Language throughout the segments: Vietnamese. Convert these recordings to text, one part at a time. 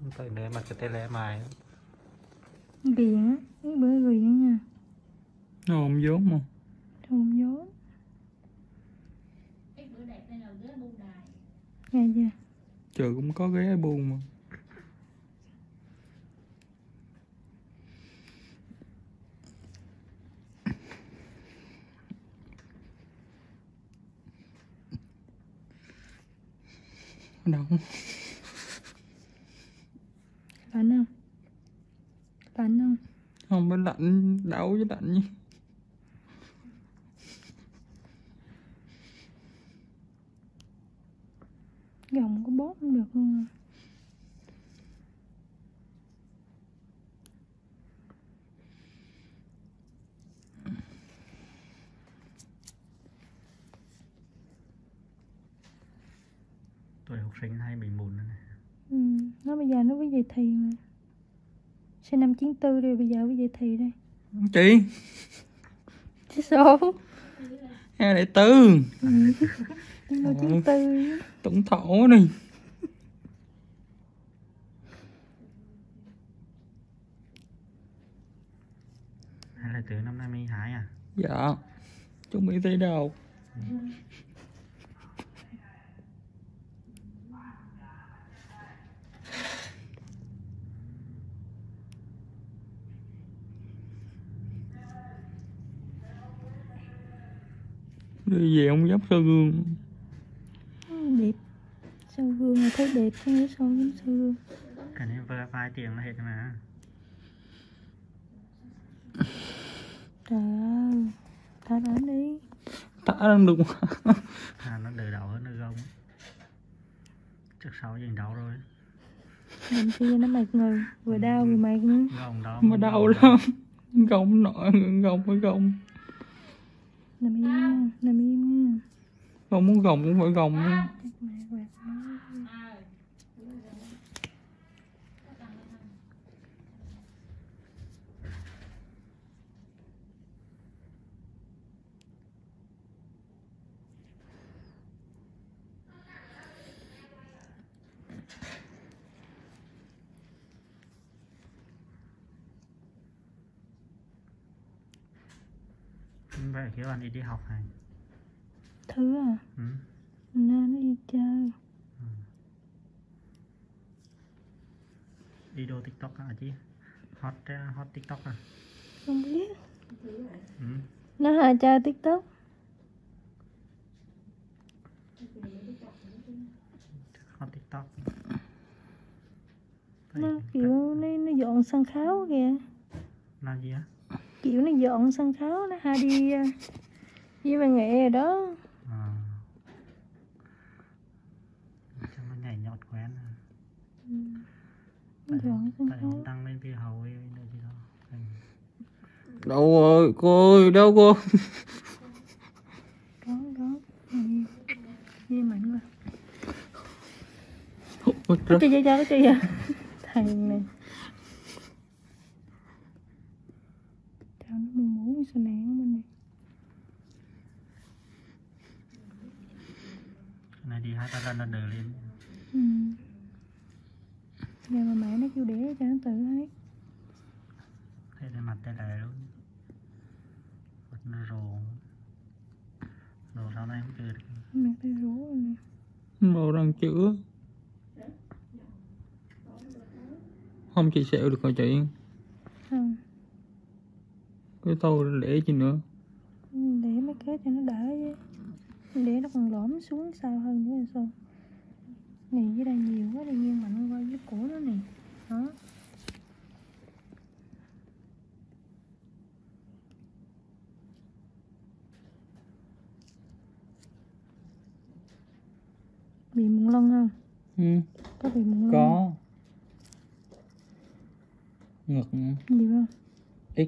Tại để mặt cái tay lẹ mài Ghiền á, cái bữa ghiền nha. Không vốn mà. Không vốn. Cái bữa đẹp đây là ghế bu đài. Nghe chưa? Trời cũng có ghế buông mà. Đâu? Lạnh không? Lạnh không? Không phải lạnh, đau với lạnh nhé. Gồng có bóp không được luôn. tuổi học sinh hay bị mụn này. Nó bây giờ nó với dậy thì mà. Sinh năm 94 rồi, bây giờ với dậy thì đây. Chị Chứ số 204. Nhưng mà 94. Tổng thổ này. Hay là từ năm 52 à? Dạ. Chuẩn bị thi đâu. Đi về ông dốc soi gương. Đẹp. Soi gương mà thấy đẹp không biết sao giống soi gương. Cái này vừa vài tiếng là hết mà. Trời ơi. Thả đến đi. Tả đang được mà. Nó đỡ đau hơn nó gông. Trước sau dành đau rồi. Làm chi nó mệt người. Vừa đau vừa mệt nữa. Gông đó Mà đau lắm. Gông nọ, gông phải gông. Nằm im nha. Nằm im nha. Không muốn gồng cũng phải gồng nha. Vậy kiểu anh đi học này. Thứ à? Ừ. Nên nó đi chơi. Đi đô TikTok à chứ? Hot TikTok à? Không biết. Ừ. Nó hay chơi TikTok. Hot TikTok. Nó kiểu nó dọn sân khấu kìa. Làm gì á? Kiểu nó dọn sân khấu, nó hay đi với văn nghệ rồi đó. Chắc nó nhảy nhọt quen rồi. Dọn sân Tại khấu. tăng lên thì hầu ấy nữa gì đó. Đâu rồi cô ơi, đâu cô? Đó. Đi mạnh quá. Ôi Cái chơi cho cái chơi à. Thầy này. Chào nó buồn ngủ sao nè bên này. Cái này đi 2-3 lần là đỡ lên. Giờ mà mẹ nó kêu để cho nó tự hết. Thế lên mặt tay lại luôn. Nó rồ sau này không chưa được. Mặt tay rũ rồi nè. Màu đang chữa. Không chị xẹo được hả chị? Không. Cái tôi để chi nữa. Để mấy cái cho nó đỡ chứ. Để nó còn lõm xuống sao hơn nữa là sao. Này dưới đây nhiều quá, đi nghiêng mạnh qua dưới cổ nó nè. Đó. Bị mụn lông không? Ừ. Có bị mụn lông Có. Ngực nữa. gì không? Ít.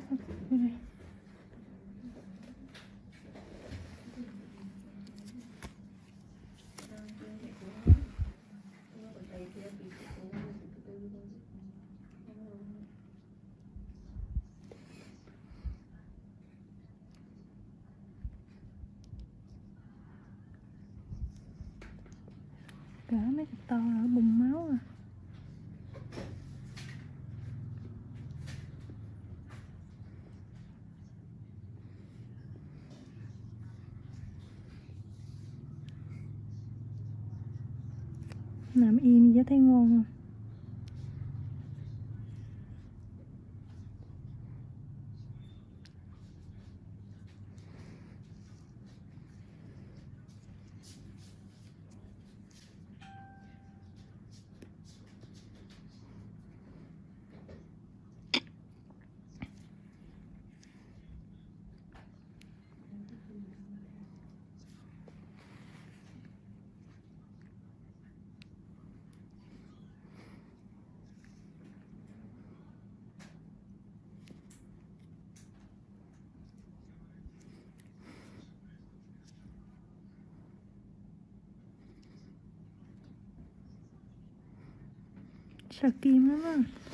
đây. Cả mấy cái to là bùng máu à. Nằm im vậy thấy ngon không? Sợ kim lắm á.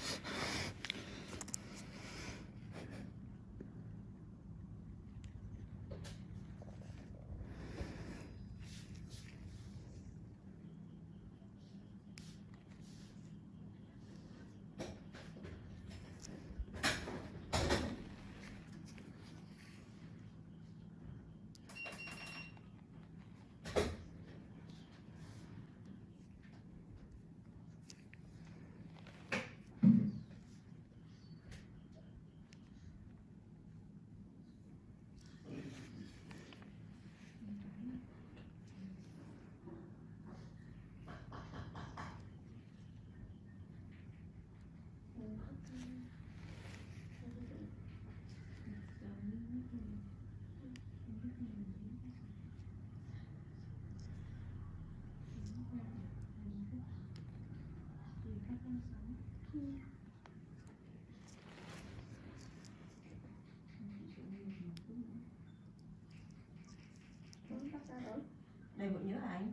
Đây bộ nhớ anh.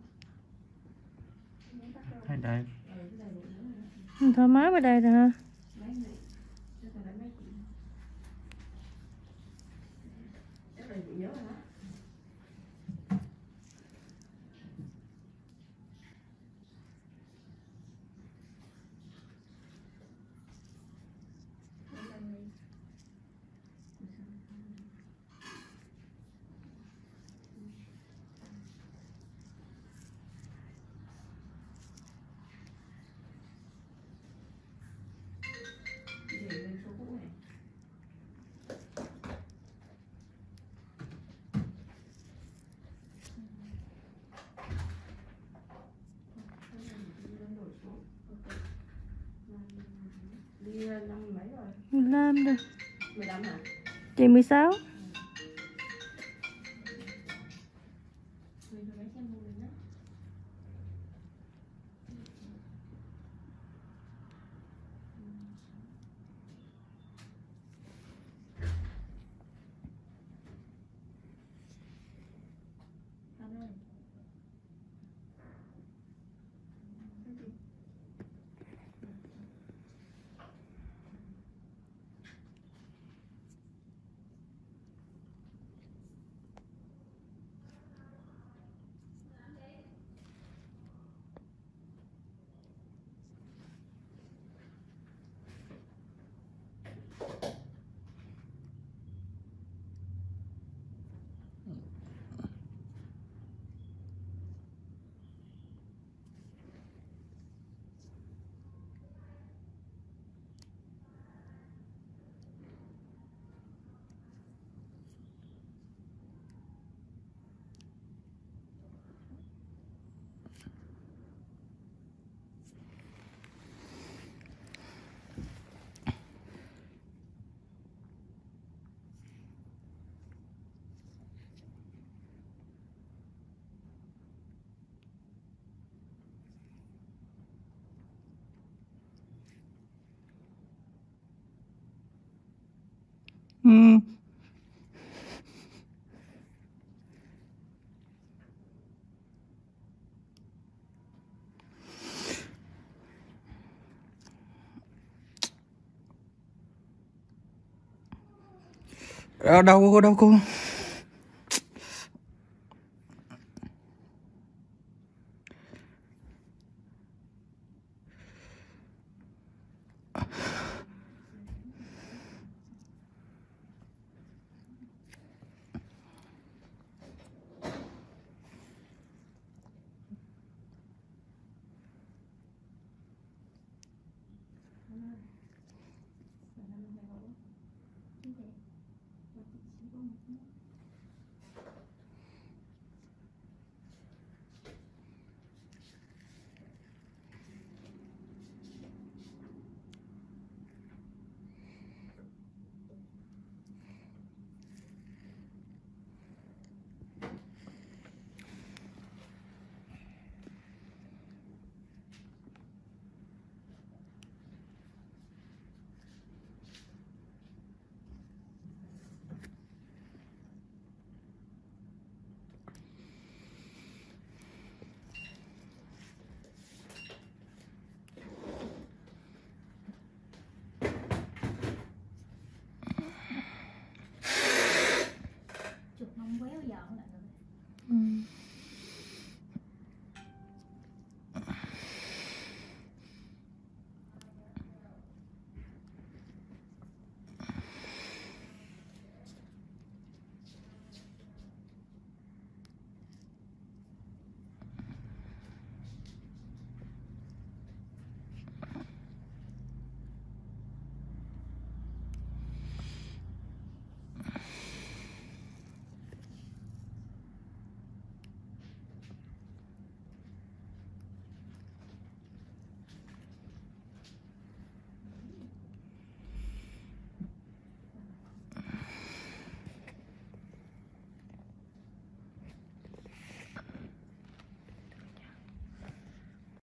Hay đây. Thoải mái bên đây rồi hả? Đây bộ nhớ rồi đó. Đi năm mấy rồi? 15 rồi. 15 hả? Chị 16. Ừ. Đâu cô. Như thế. Và chị chỉ có một